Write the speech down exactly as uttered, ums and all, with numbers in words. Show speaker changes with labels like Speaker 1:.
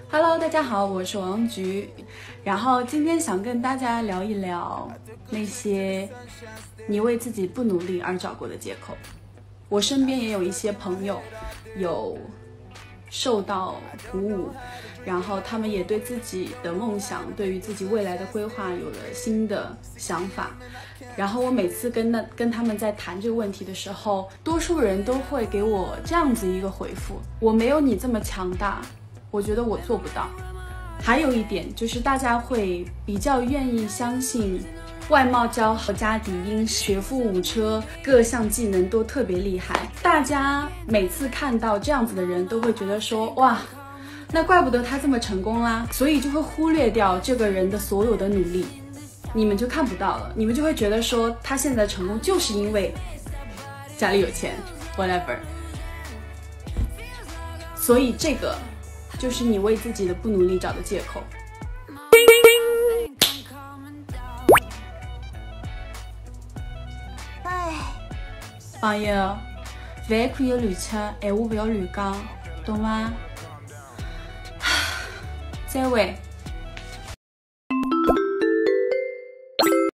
Speaker 1: Hello， 大家好，我是王菊，然后今天想跟大家聊一聊那些你为自己不努力而找过的借口。我身边也有一些朋友有受到鼓舞，然后他们也对自己的梦想，对于自己未来的规划有了新的想法。然后我每次跟那跟他们在谈这个问题的时候，多数人都会给我这样子一个回复：我没有你这么强大，我觉得我做不到。还有一点就是大家会比较愿意相信外貌姣好、家底殷实、学富五车，各项技能都特别厉害。大家每次看到这样子的人都会觉得说，哇，那怪不得他这么成功啦，所以就会忽略掉这个人的所有的努力，你们就看不到了，你们就会觉得说他现在成功就是因为家里有钱 whatever。 所以这个就是你为自己的不努力找的借口。朋友，饭可以乱吃，闲话不要乱讲，懂吗？再会。